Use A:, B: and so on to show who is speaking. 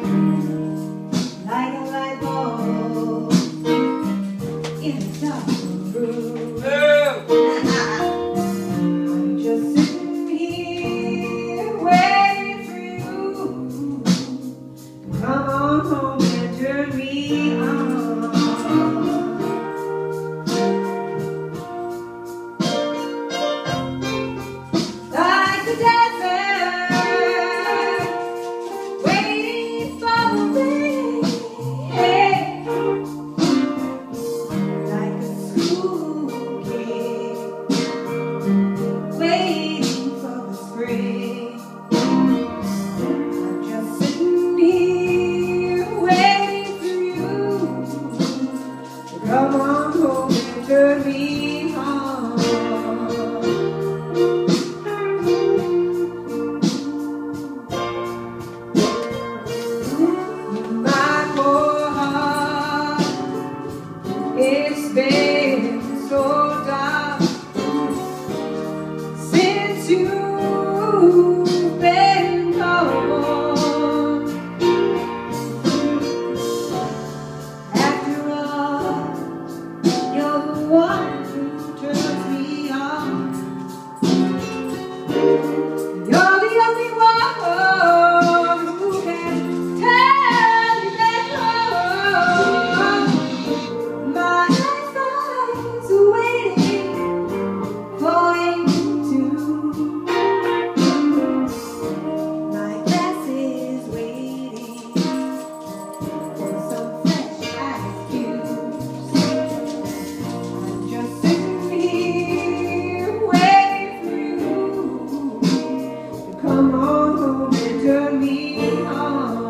A: like a light bulb in a dark room. I'm just sitting here waiting for you. Come on home and turn me on. Like the desert, waiting for the rain. Like a school kid, waiting for the spring. I'm just sitting here waiting for you to come on home and turn me on. My poor heart, it's been so dark since you've been gone. After all, you're the one who turns me on. You're the only one who can turn me back home. My eyes are waiting for you to. My glass is waiting for some fresh ice cubes. I'm just sitting here waiting for you to come on home and turn me on.